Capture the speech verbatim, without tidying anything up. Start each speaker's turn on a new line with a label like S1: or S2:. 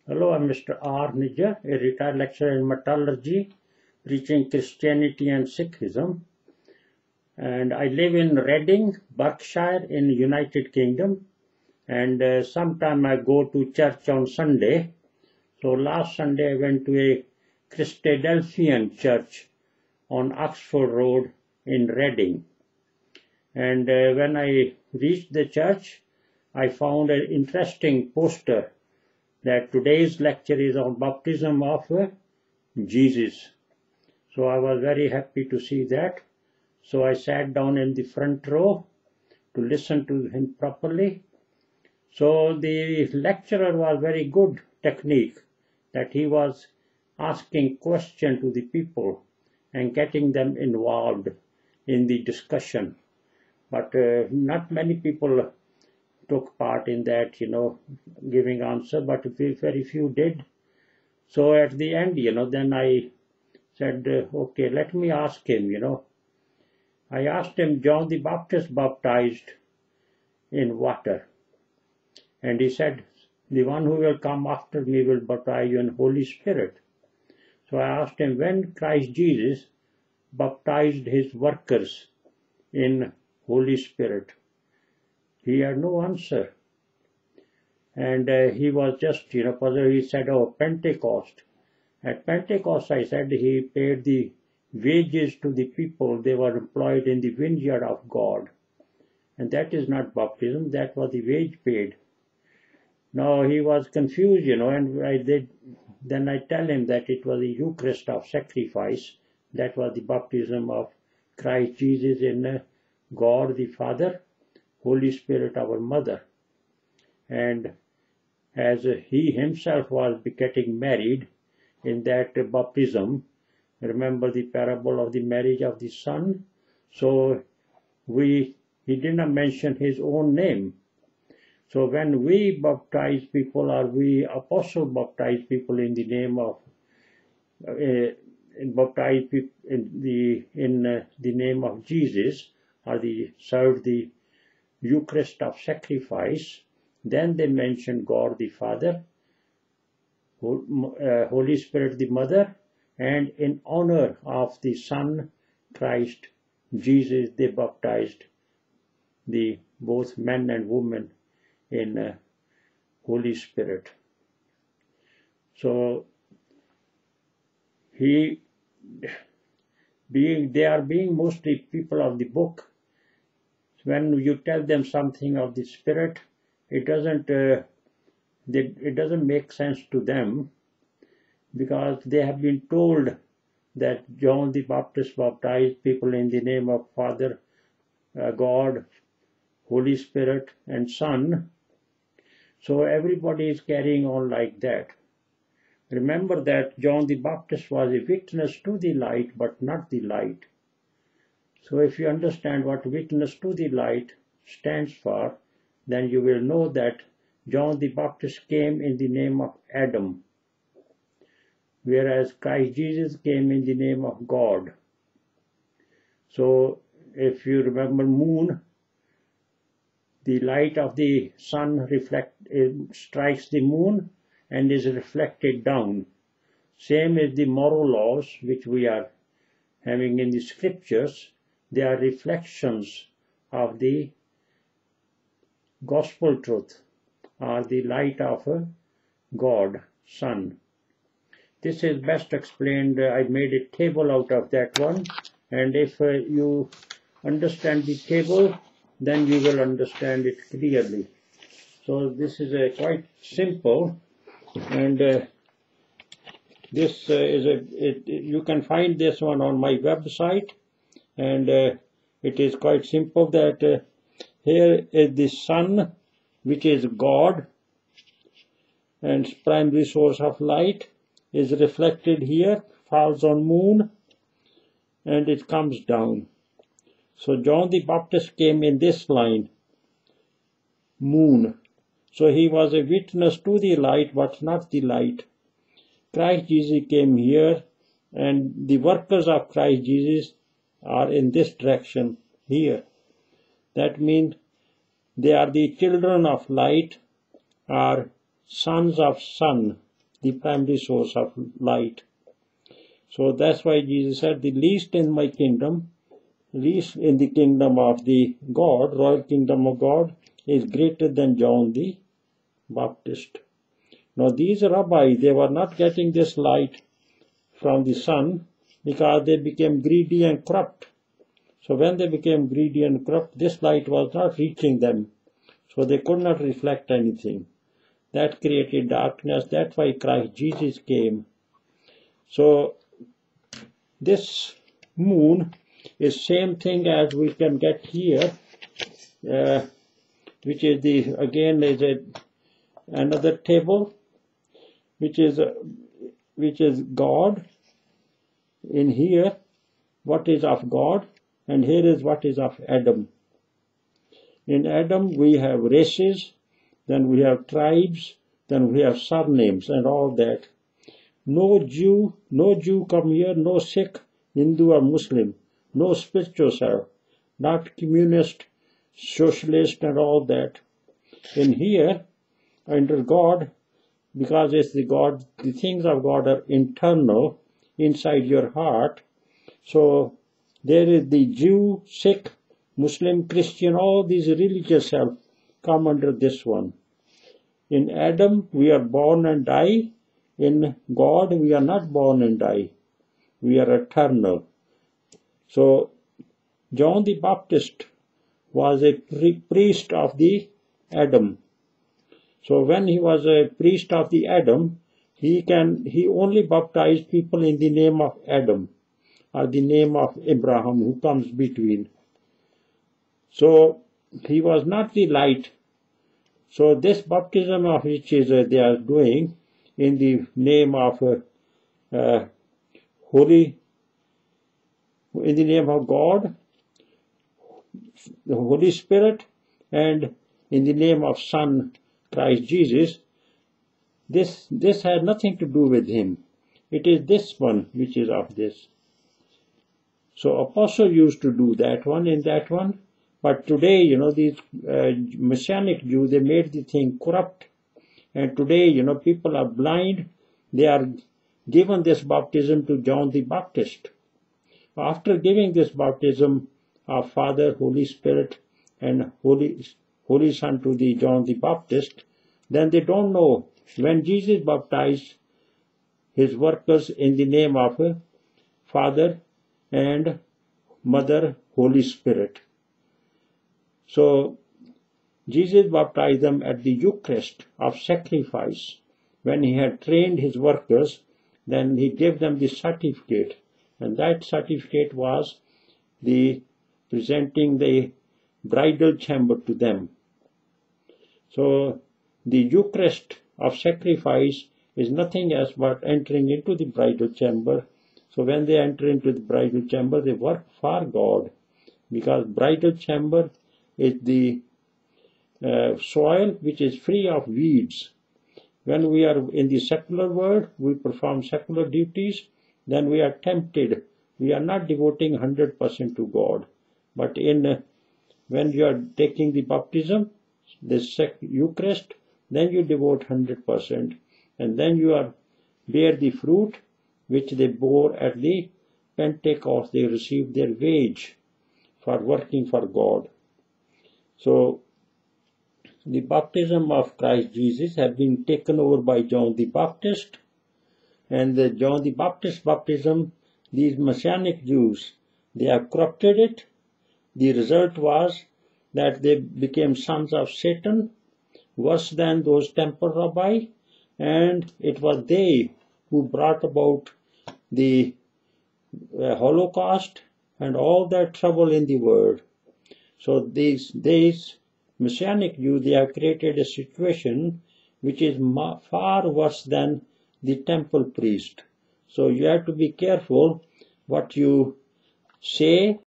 S1: Hello, I'm Mister R. Nijjar, a retired lecturer in metallurgy, preaching Christianity and Sikhism. And I live in Reading, Berkshire in United Kingdom. And uh, sometime I go to church on Sunday. So last Sunday I went to a Christedelphian Church on Oxford Road in Reading. And uh, when I reached the church, I found an interesting poster that today's lecture is on baptism of uh, Jesus. So I was very happy to see that. So I sat down in the front row to listen to him properly. So the lecturer was very good technique that he was asking questions to the people and getting them involved in the discussion. But uh, not many people took part in that, you know, giving answer, but very few did. So at the end, you know, then I said, uh, okay, let me ask him, you know. I asked him, John the Baptist baptized in water. And he said, the one who will come after me will baptize you in Holy Spirit. So I asked him, when Christ Jesus baptized his workers in Holy Spirit? He had no answer. And uh, he was just, you know, puzzled. He said, oh, Pentecost. At Pentecost, I said, he paid the wages to the people. They were employed in the vineyard of God. And that is not baptism. That was the wage paid. Now, he was confused, you know, and I did. Then I tell him that it was the Eucharist of sacrifice. That was the baptism of Christ Jesus in uh, God the Father, Holy Spirit, our Mother. And as he himself was getting married in that baptism, remember the parable of the marriage of the son? So we he did not mention his own name. So when we baptize people, or we apostle baptize people in the name of uh, baptize people in the in uh, the name of Jesus, or the serve the Eucharist of sacrifice, then they mention God the Father, Holy Spirit the Mother, and in honor of the Son, Christ Jesus, they baptized the both men and women in uh, Holy Spirit. So he being they are being mostly people of the book. When you tell them something of the Spirit, it doesn't uh, they, it doesn't make sense to them, because they have been told that John the Baptist baptized people in the name of Father, uh, God, Holy Spirit, and Son. So everybody is carrying on like that. Remember that John the Baptist was a witness to the light, but not the light. So if you understand what witness to the light stands for, then you will know that John the Baptist came in the name of Adam, whereas Christ Jesus came in the name of God. So if you remember moon, the light of the sun reflect, uh, strikes the moon and is reflected down. Same as the moral laws which we are having in the scriptures. They are reflections of the gospel truth, or the light of uh, God, Son. This is best explained. Uh, I made a table out of that one, and if uh, you understand the table, then you will understand it clearly. So this is a quite simple, and uh, this uh, is a it, you can find this one on my website, and uh, it is quite simple that uh, here is the sun, which is God, and primary source of light, is reflected here, falls on moon, and it comes down. So John the Baptist came in this line, moon. So he was a witness to the light, but not the light. Christ Jesus came here, and the workers of Christ Jesus are in this direction here. That means they are the children of light, are sons of sun. the primary source of light. So that's why Jesus said, the least in my kingdom, least in the kingdom of the God, royal kingdom of God, is greater than John the Baptist. Now these rabbis, they were not getting this light from the sun because they became greedy and corrupt. So when they became greedy and corrupt, this light was not reaching them. So they could not reflect anything. That created darkness. That's why Christ Jesus came. So this moon is same thing as we can get here, uh, which is the, again is a, another table, which is, uh, which is God. In here, what is of God, and here is what is of Adam. In Adam we have races, then we have tribes, then we have surnames and all that. No Jew, no Jew come here, no Sikh, Hindu or Muslim, no spiritual, not communist, socialist and all that. In here, under God, because it's the God, the things of God are internal, inside your heart. So there is the Jew, Sikh, Muslim, Christian, all these religious self come under this one. In Adam we are born and die. In God we are not born and die. We are eternal. So John the Baptist was a priest of the Adam. So when he was a priest of the Adam, He can, he only baptized people in the name of Adam or the name of Abraham who comes between. So he was not the light. So this baptism of which is uh, they are doing in the name of uh, uh, Holy, in the name of God, the Holy Spirit, and in the name of Son Christ Jesus, This, this had nothing to do with him. It is this one which is of this. So apostle used to do that one and that one. But today, you know, these uh, Messianic Jews, they made the thing corrupt. And today, you know, people are blind. They are given this baptism to John the Baptist. After giving this baptism of Father, Holy Spirit, and Holy, Holy Son to the John the Baptist, then they don't know. When Jesus baptized his workers in the name of Father and Mother, Holy Spirit. So Jesus baptized them at the Eucharist of sacrifice. When he had trained his workers, then he gave them the certificate. And that certificate was the presenting the bridal chamber to them. So the Eucharist of sacrifice is nothing else but entering into the bridal chamber. So when they enter into the bridal chamber, they work for God, because bridal chamber is the uh, soil which is free of weeds. When we are in the secular world, we perform secular duties, then we are tempted. We are not devoting one hundred percent to God. But in uh, when you are taking the baptism, the Eucharist, then you devote one hundred percent, and then you are bear the fruit which they bore at the Pentecost. They received their wage for working for God. So the baptism of Christ Jesus had been taken over by John the Baptist, and the John the Baptist baptism, these Messianic Jews, they have corrupted it. The result was that they became sons of Satan, worse than those temple rabbi, and it was they who brought about the uh, Holocaust and all that trouble in the world. So these, these Messianic Jews, they have created a situation which is far worse than the temple priest. So you have to be careful what you say